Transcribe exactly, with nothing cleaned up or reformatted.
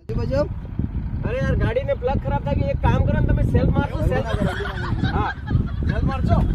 बजो। अरे यार गाड़ी में प्लग खराब था कि एक काम करो ना, તમે સેલ્ફ મારજો, સેલ્ફ. હા સેલ્ફ મારજો.